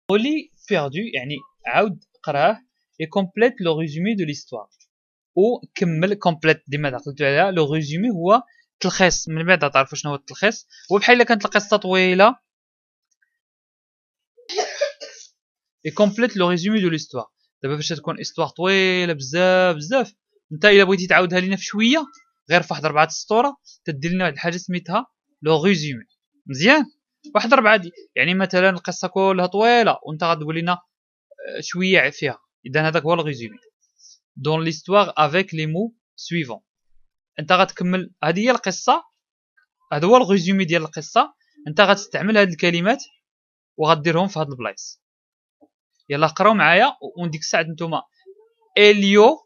relis perdu يعني عاود قراه et complète le résumé de l'histoire وكمل كومبليت ديما قلت عليها لو ريزومي هو تلخيص من بعد تعرفوا شنو هو التلخيص هو بحال الا كانت القصه طويله et complète le résumé de l'histoire دابا فاش تكون استوار طويله بزاف بزاف انت الا بغيتي تعاودها لينا في شويه غير في واحد 4 سطوره تدير لنا واحد الحاجه سميتها لو ريزومي مزيان واحد 4 يعني مثلا القصه كلها طويله وانت غتقول لنا شويه فيها اذا هذاك هو الريزومي دون ليستوار افيك لي مو سويفون انت غتكمل هذه هي القصه هذا هو الريزومي ديال القصه انت غتستعمل هذه الكلمات وغديرهم في هاد البلايص يلا قراو معايا ونديك الساعه نتوما اليو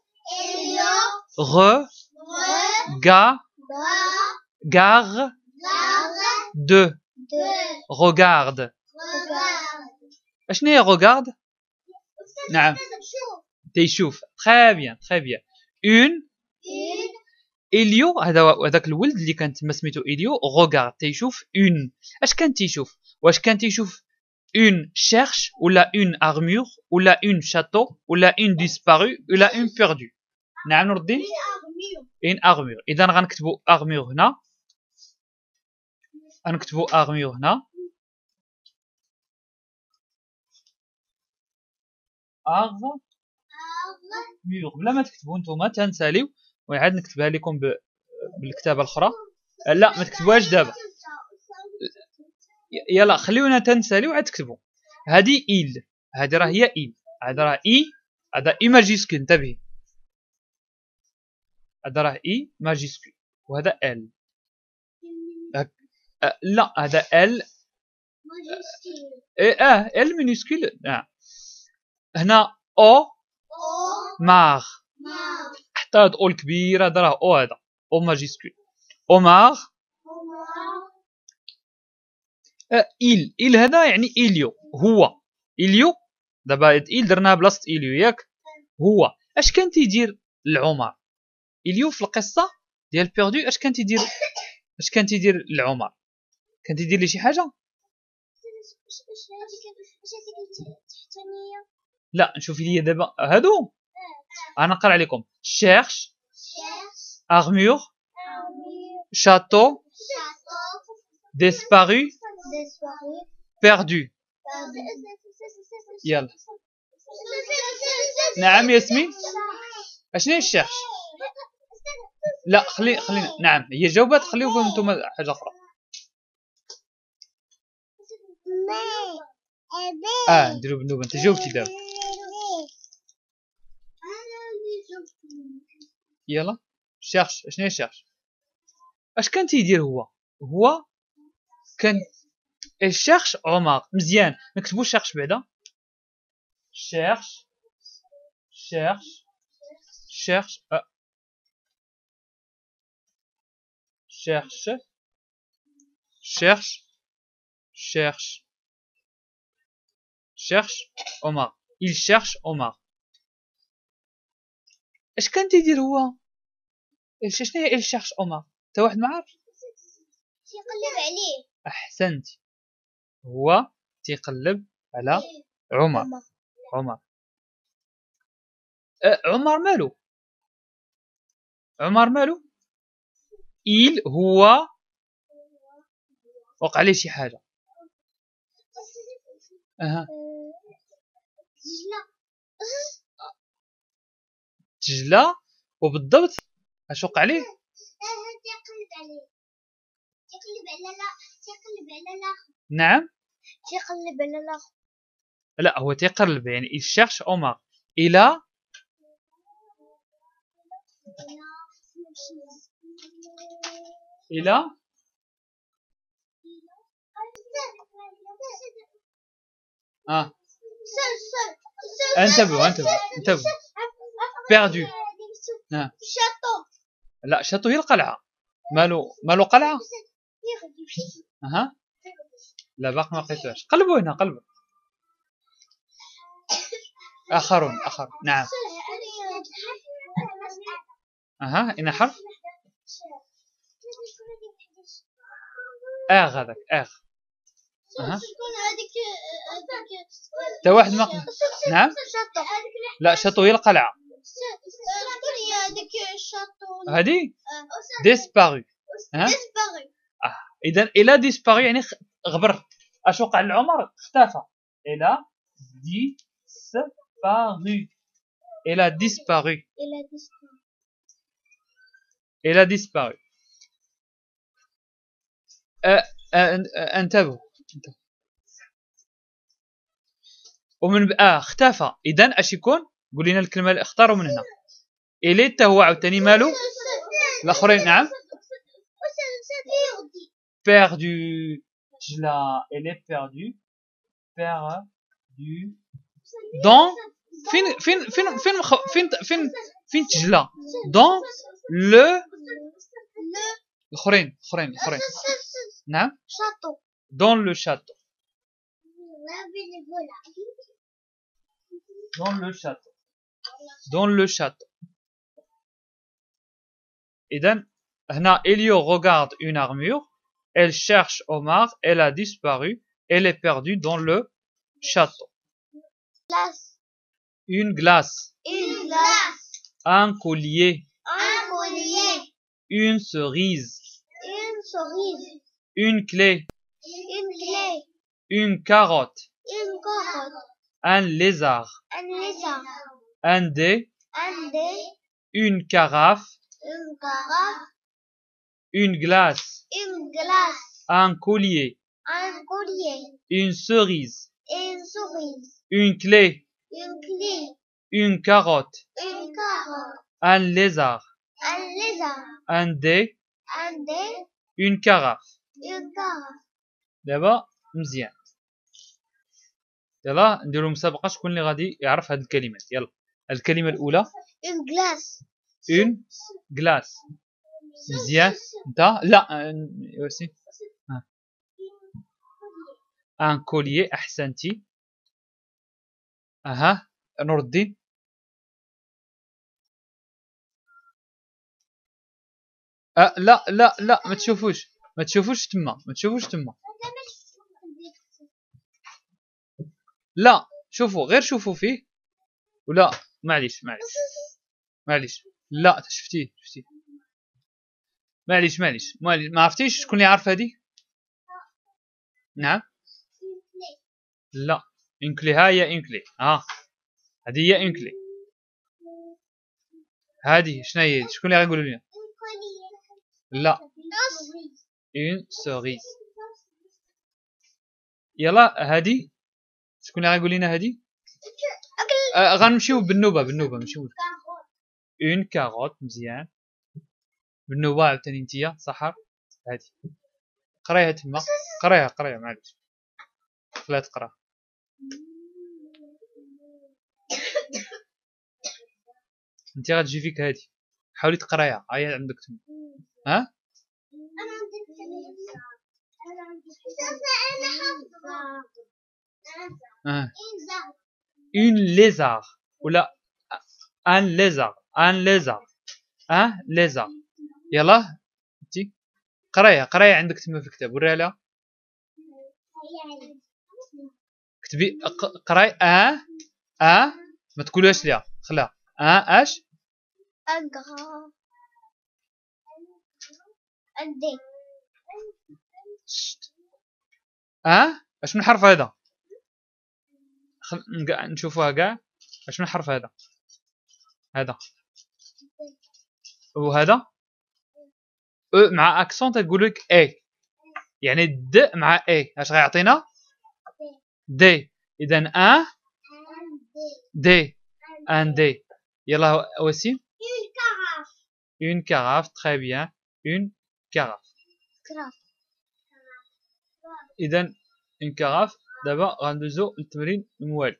غ غا غار دو regarde اشنو هي regarde نعم تيشوف très bien une اليو هذاك الولد اللي كان تما سميتو اليو regarde تيشوف une اش كان تيشوف واش كان تيشوف une cherche ولا une armure ولا une château ولا une disparue ولا une perdue نعم نور الدين une armure اذا غنكتبوا armure هنا غنكتبوا armure هنا armure بلا ما تكتبوا نتوما تنساليو وعاد نكتبها لكم بالكتابه الاخرى لا ما تكتبوهاش دابا يلا خليونا تنساليو وعاد تكتبوا هذه إيل هذه راه هي إيل هذا راه إي هذا إي ماجيسكول انتبهي هذا راه إي ماجيسكول وهذا إل لا هذا إل إل مينيسكول هنا أو مار حتى هاد أو الكبير هذا راه أو هذا أو ماجيسكول أومار إيل هذا يعني إليو هو إليو دابا إيل درناها بلاصة إليو ياك هو اش كان تيدير العمر إليو في القصة ديال بيردو اش كان تيدير العمر كان تيدير لي شي حاجة لا نشوف لي دابا هادو انا نقرا عليكم شيرش armure château disparu perdu يلا نعم ياسمين اشنو هي الشيرش لا خلينا نعم هي جاوبات خليوكم نتوما حاجه اخرى نديرو بالنوبه انت جاوبتي دابا يلا شيرش اشنو هي الشيرش اش كان تيدير هو كان الشيرش عمر مزيان نكتبو شيرش بعدا شيرش cherche cherche Omar il cherche Omar اش كان تيدير هو شنو هي il cherche Omar تا واحد ما عارف تيقلب عليه احسنت هو تيقلب على عمر عمر مالو إيل هو وقع عليه شي حاجة تجلى وبالضبط اش وقع عليه تيقلب على الاخر نعم تيقلب على الاخر لا هو تيقلب يعني il cherche Omar إلى انتبهوا perdu شاتو لا شاتو هي القلعة مالو قلعة لا باقي ما لقيتوهاش قلبوا هنا قلبوا آخرون نعم إن حرف هذاك شكون هذيك حتى واحد ما نعم لا شاتو هي القلعة هادي ديسبارو اذا الى ديسبارو يعني غبر اش وقع لعمر اختفى الى ديسبارو الى ديسبارو الى ديسبارو انتبهوا ومن اختفى اذا اش يكون قول لنا الكلمه اللي اختاروا من هنا الي حتى هو عاوتاني مالو الاخرين نعم perdu جلا elle est perdue dans فين تجلا dans le الاخرين نعم dans le château dans le château إذن هنا Elio regarde une armure elle cherche Omar elle a disparu elle est perdue dans le château une glace un collier une cerise une clé une carotte un lézard un dé une carafe une glace un collier une cerise une clé une carotte un lézard un dé une carafe دابا مزيان يلا نديرو مسابقه شكون اللي غادي يعرف هاد الكلمات يلا الكلمه الاولى une glace مزيان انت لا يوسي ان كوليي احسنتي اها نور الدين لا ما تشوفوش تما لا شوفوا غير شوفوا فيه ولا معليش لا شفتيه معليش ما عرفتيش شكون اللي عارف هذه نعم لا انكلي ها هي انكلي هذه هي انكلي هذه شنو هي شكون اللي غيقولوا لنا لا اون سوريز يلا هذه شكون اللي غيقول لنا هذه غنمشيو بالنوبه نمشيو اون كاروت مزيان بالنوبه عاوتاني نتيا سحر هذه قرايها تما قرايها معليش خليها تقرا انت غتجي فيك هذه حاولي تقرايها هي عندك تما ها une lézard ولا un lézard يلا انتي قرايها عندك تما في الكتاب وريها لها كتبي قراي ما تقولهاش ليها خلاها اش اش من حرف هذا نشوفوها كاع اش من حرف هذا وهذا مع اكسون تقول لك اي يعني د مع اي اش غيعطينا دي اذا دي يلا وسيم une carafe très bien une carafe اذا une carafe دابا غندوزو للتمرين الموالي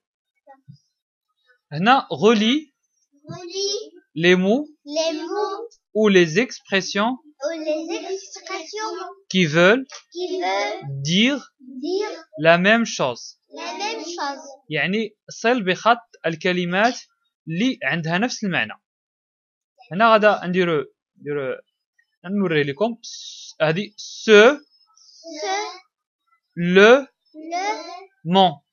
هنا relie les mots ou les expressions qui veulent dire la même chose يعني صل بخط الكلمات اللي عندها نفس المعنى هنا غادا نديرو نوري لكم هذه ce le mon